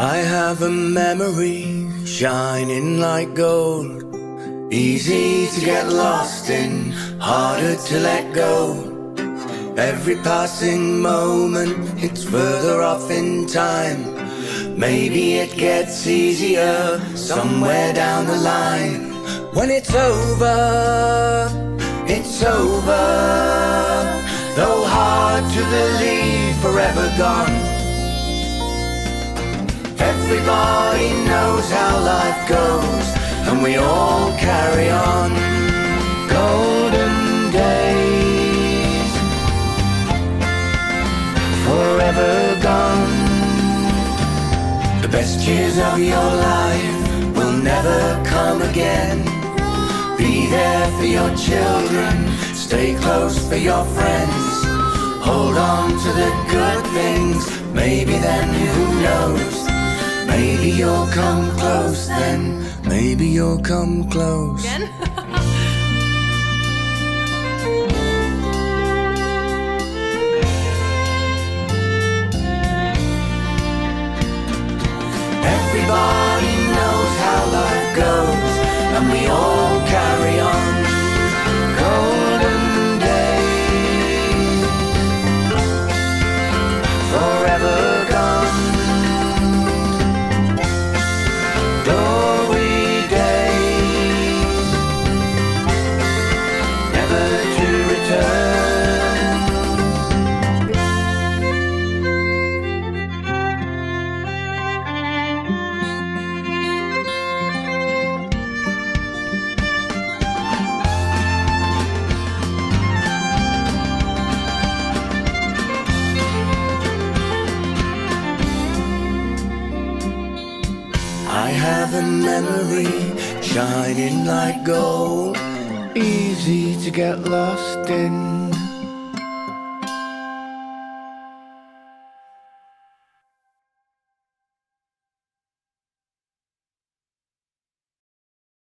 I have a memory shining like gold, easy to get lost in, harder to let go. Every passing moment, it's further off in time. Maybe it gets easier somewhere down the line. When it's over, it's over. Though hard to believe, forever gone. Everybody knows how life goes, and we all carry on. Golden days, forever gone. The best years of your life will never come again. Be there for your children, stay close for your friends. Hold on to the good things, maybe then who knows? Maybe you'll come close then, maybe you'll come close. Again? Everybody knows how life goes, and we all carry on. Golden days, forever gone. Glory days, never to return. I have a memory shining like gold, easy to get lost in.